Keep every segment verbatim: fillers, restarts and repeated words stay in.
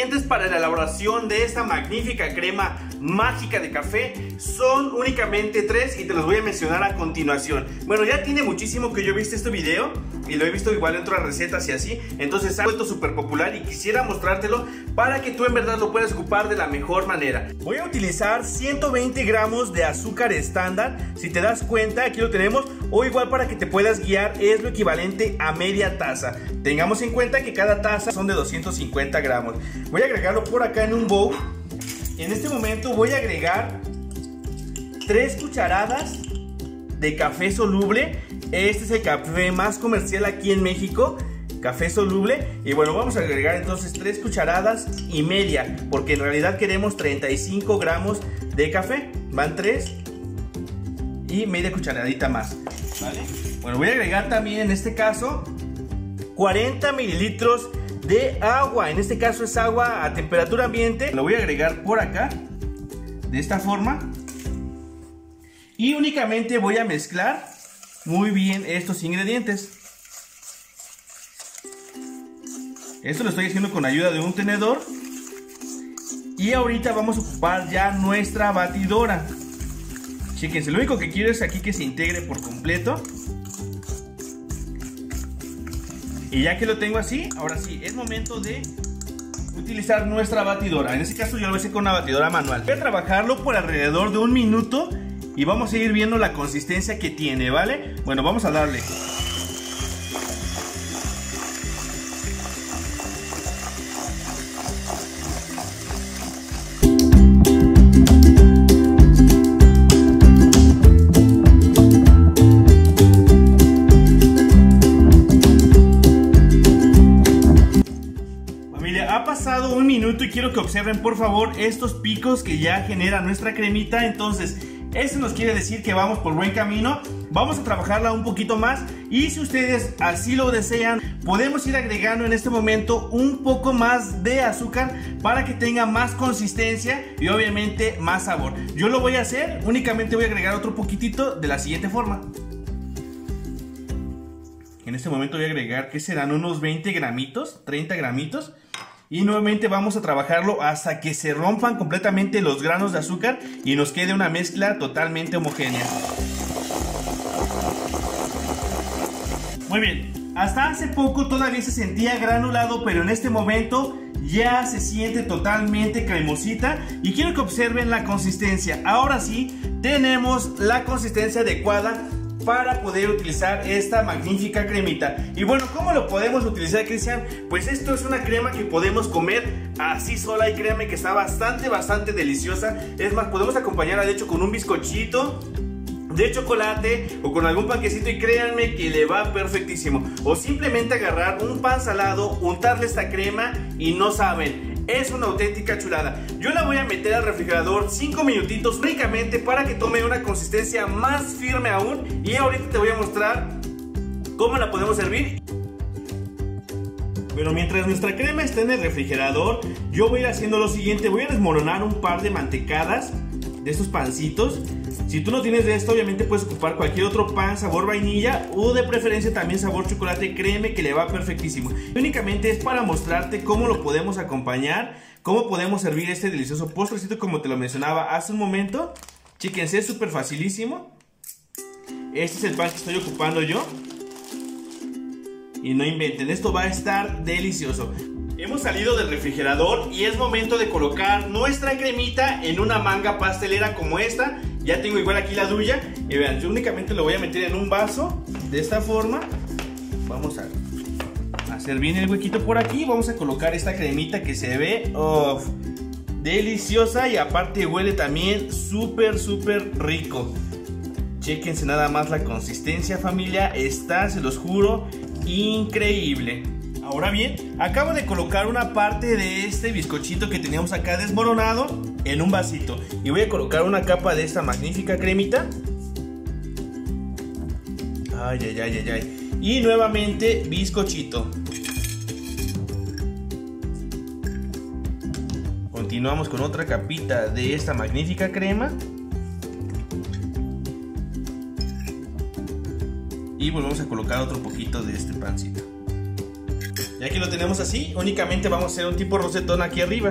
ingredientes para la elaboración de esta magnífica crema mágica de café son únicamente tres y te los voy a mencionar a continuación. Bueno, ya tiene muchísimo que yo he visto este video y lo he visto igual en otras recetas y así, entonces se ha vuelto súper popular y quisiera mostrártelo para que tú en verdad lo puedas ocupar de la mejor manera. Voy a utilizar ciento veinte gramos de azúcar estándar, si te das cuenta aquí lo tenemos, o igual para que te puedas guiar es lo equivalente a media taza. Tengamos en cuenta que cada taza son de doscientos cincuenta gramos. Voy a agregarlo por acá en un bowl. En este momento voy a agregar tres cucharadas de café soluble. Este es el café más comercial aquí en México, café soluble. Y bueno, vamos a agregar entonces tres cucharadas y media, porque en realidad queremos treinta y cinco gramos de café. Van tres y media cucharadita más, ¿vale? Bueno, voy a agregar también en este caso cuarenta mililitros de agua. En este caso es agua a temperatura ambiente. Lo voy a agregar por acá, de esta forma. Y únicamente voy a mezclar muy bien estos ingredientes. Esto lo estoy haciendo con ayuda de un tenedor. Y ahorita vamos a ocupar ya nuestra batidora. Chéquense, lo único que quiero es aquí que se integre por completo. Y ya que lo tengo así, ahora sí, es momento de utilizar nuestra batidora. En este caso yo lo voy a hacer con una batidora manual. Voy a trabajarlo por alrededor de un minuto y vamos a ir viendo la consistencia que tiene, ¿vale? Bueno, vamos a darle. Ha pasado un minuto y quiero que observen por favor estos picos que ya genera nuestra cremita. Entonces eso nos quiere decir que vamos por buen camino. Vamos a trabajarla un poquito más y si ustedes así lo desean podemos ir agregando en este momento un poco más de azúcar para que tenga más consistencia y obviamente más sabor. Yo lo voy a hacer, únicamente voy a agregar otro poquitito de la siguiente forma. En este momento voy a agregar, ¿qué serán? Unos veinte gramitos, treinta gramitos. Y nuevamente vamos a trabajarlo hasta que se rompan completamente los granos de azúcar y nos quede una mezcla totalmente homogénea. Muy bien, hasta hace poco todavía se sentía granulado, pero en este momento ya se siente totalmente cremosita. Y quiero que observen la consistencia. Ahora sí, tenemos la consistencia adecuada para poder utilizar esta magnífica cremita. Y bueno, ¿cómo lo podemos utilizar, Cristian? Pues esto es una crema que podemos comer así sola y créanme que está bastante, bastante deliciosa. Es más, podemos acompañarla de hecho con un bizcochito de chocolate o con algún panquecito y créanme que le va perfectísimo. O simplemente agarrar un pan salado, untarle esta crema y no saben, es una auténtica chulada. Yo la voy a meter al refrigerador cinco minutitos únicamente para que tome una consistencia más firme aún. Y ahorita te voy a mostrar cómo la podemos servir. Bueno, mientras nuestra crema está en el refrigerador, yo voy a ir haciendo lo siguiente. Voy a desmoronar un par de mantecadas de estos pancitos. Si tú no tienes de esto, obviamente puedes ocupar cualquier otro pan sabor vainilla o de preferencia también sabor chocolate. Créeme que le va perfectísimo. Únicamente es para mostrarte cómo lo podemos acompañar, cómo podemos servir este delicioso postrecito como te lo mencionaba hace un momento. Chéquense, es súper facilísimo. Este es el pan que estoy ocupando yo. Y no inventen, esto va a estar delicioso. Hemos salido del refrigerador y es momento de colocar nuestra cremita en una manga pastelera como esta. Ya tengo igual aquí la duya. Y vean, yo únicamente lo voy a meter en un vaso de esta forma. Vamos a hacer bien el huequito por aquí. Vamos a colocar esta cremita que se ve oh, deliciosa y aparte huele también súper, súper rico. Chéquense nada más la consistencia, familia. Está, se los juro, increíble. Ahora bien, acabo de colocar una parte de este bizcochito que teníamos acá desmoronado en un vasito. Y voy a colocar una capa de esta magnífica cremita. Ay, ay, ay, ay, ay. Y nuevamente bizcochito. Continuamos con otra capita de esta magnífica crema. Y volvemos a colocar otro poquito de este pancito. Ya que lo tenemos así, únicamente vamos a hacer un tipo rosetón aquí arriba.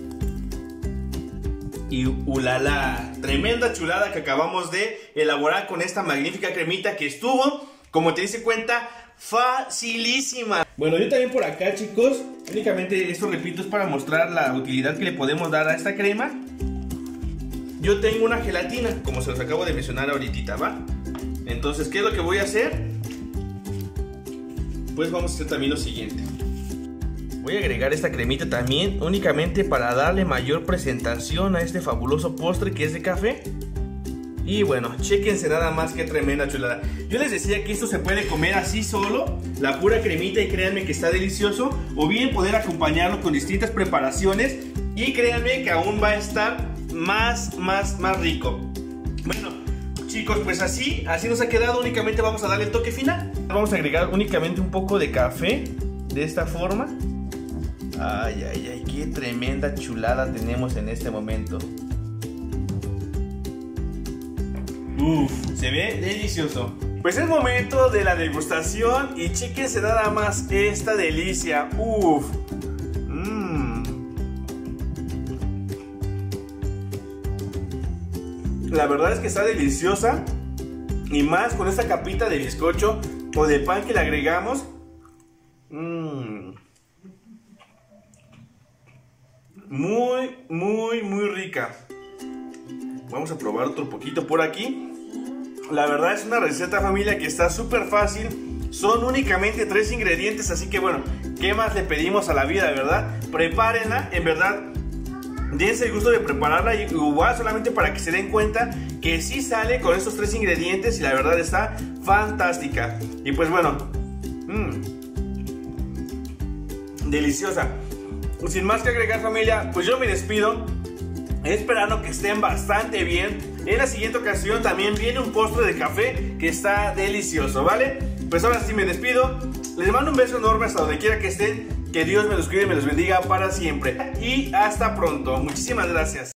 Y ulala, tremenda chulada que acabamos de elaborar con esta magnífica cremita que estuvo, como te diste cuenta, facilísima. Bueno, yo también por acá, chicos, únicamente esto, repito, es para mostrar la utilidad que le podemos dar a esta crema. Yo tengo una gelatina, como se los acabo de mencionar ahorita, ¿va? Entonces, ¿qué es lo que voy a hacer? Pues vamos a hacer también lo siguiente. Voy a agregar esta cremita también únicamente para darle mayor presentación a este fabuloso postre que es de café. Y bueno, chéquense nada más qué tremenda chulada. Yo les decía que esto se puede comer así solo, la pura cremita, y créanme que está delicioso. O bien poder acompañarlo con distintas preparaciones y créanme que aún va a estar más, más, más rico. Bueno, chicos, pues así, así nos ha quedado. Únicamente vamos a darle el toque final. Vamos a agregar únicamente un poco de café de esta forma. Ay, ay, ay, qué tremenda chulada tenemos en este momento. Uff, se ve delicioso. Pues es momento de la degustación y chéquense nada más esta delicia. Uff. Mmm. La verdad es que está deliciosa. Y más con esta capita de bizcocho o de pan que le agregamos. Mmm. Muy, muy, muy rica. Vamos a probar otro poquito por aquí. La verdad es una receta, familia, que está súper fácil. Son únicamente tres ingredientes, así que bueno, ¿qué más le pedimos a la vida, verdad? Prepárenla, en verdad, dense el gusto de prepararla, igual solamente para que se den cuenta que sí sale con estos tres ingredientes y la verdad está fantástica. Y pues bueno, mmm, deliciosa. Sin más que agregar, familia, pues yo me despido, esperando que estén bastante bien. En la siguiente ocasión también viene un postre de café que está delicioso, ¿vale? Pues ahora sí me despido, les mando un beso enorme hasta donde quiera que estén, que Dios me los cuide y me los bendiga para siempre. Y hasta pronto, muchísimas gracias.